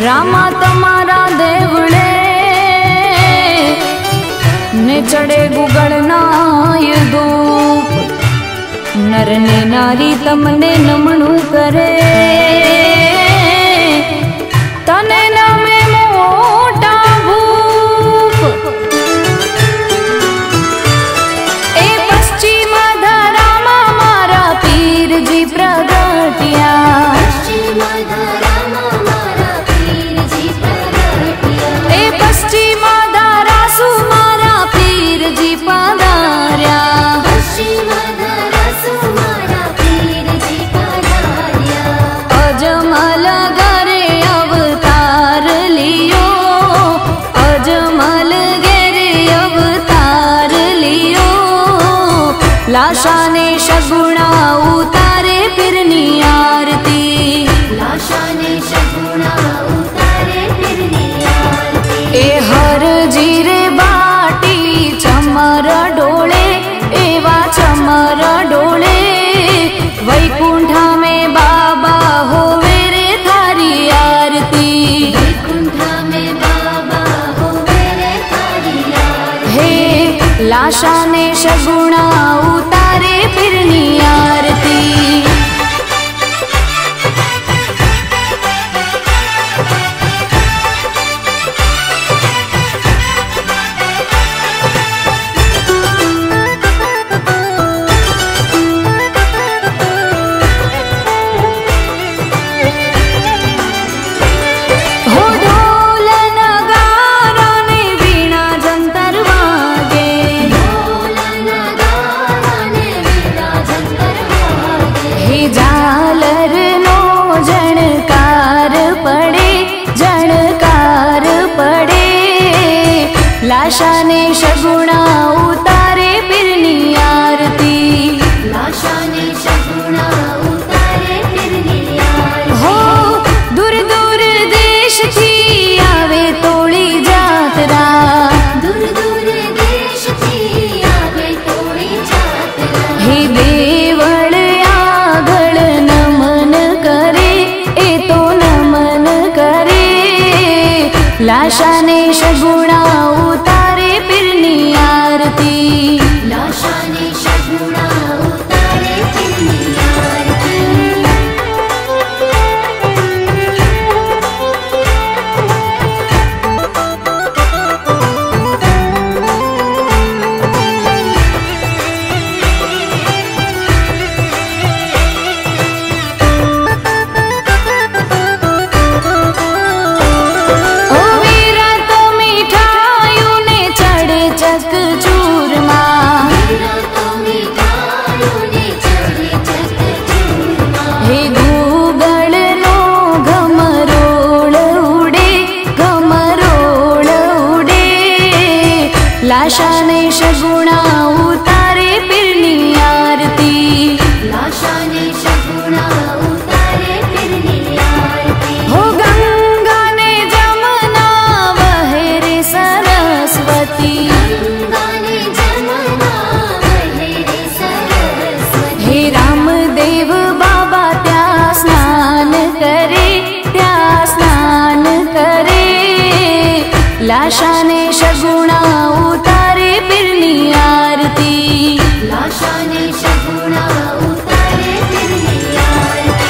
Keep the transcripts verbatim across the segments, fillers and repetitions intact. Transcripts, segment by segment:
रामा तमारा देवड़े ने चढ़े गुगड़ना ये धूप, नर ने नारी तमने नमणु करे, तने नामे मोटा भूप। ए पश्चिम धरामा मारा पीर जी प्रगटिया, ए पश्चिम धारासु मारा पीर जी पधार्या, अजमल गरे अवतार लियो, अजमल गरे अवतार लियो, लाशा ने शगुणा उतारे फिरनी आरती, लाशा ने शगुणा उतारे फिरनी आरती। ए हर जीरे बाटी चमर डोले, एवा चमर डोले, वैकुंठा में बाबा होवे रे थारी आरती, वैकुंठा में बाबा होवे रे थारी आरती। हे लाशा ने शगुणा उतारे फिरनी आरती। झालर नो जणकार पड़े, जणकार पड़े, लाशा ने शगुणा उतारे फिरनी आरती, लाशा ने शगुणा उतारे फिरनी आरती। हो दूर दूर देश थी आवे तोड़ी जातरा, दूर दूर देश थी आवे तोड़ी जातरा। हे देवल लाशा ने शगुणा उतारे फिरनी आरती, लाशा ने शगुणा उतारे फिरनी आरती। लाशा ने शगुणा उतारे फिरनी आरती, लाशा ने शगुणा उतारे फिरनी आरती। हो गंगा ने जमुना बहे रे सरस्वती, गंगा ने जमुना बहे रे सरस्वती। हे रामदेव बाबा त्या स्नान करे, त्या स्नान करे, लाशा ने शगुणा उतारे फिरनी आरती, लाशा ने शगुणा उतारे फिरनी आरती।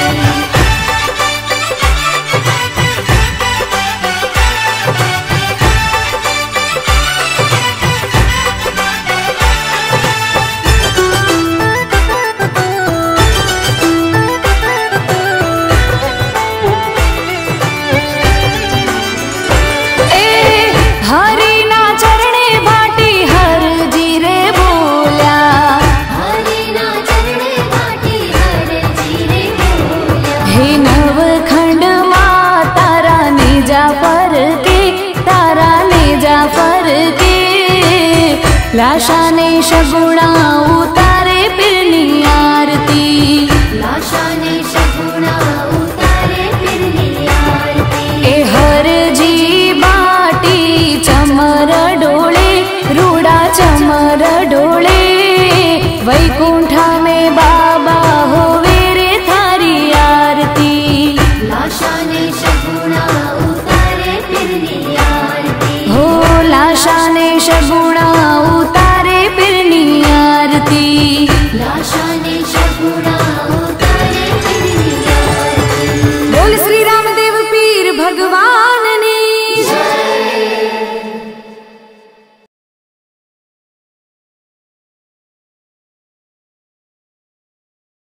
हरि ना चरणे भाटी हर जीरे बोल्या, हरि ना चरणे भाटी हर जीरे बोल्या। हे नवखंड मा तारा निजा पर के, तारा निजा पर के, लाशा ने शगुणा उतारे फिरनी आरती, लाशा ने शगुणा उतारे फिरनी आरती। ए हर जी चमर डोले, रूड़ा चमर डोले, वैकुंठ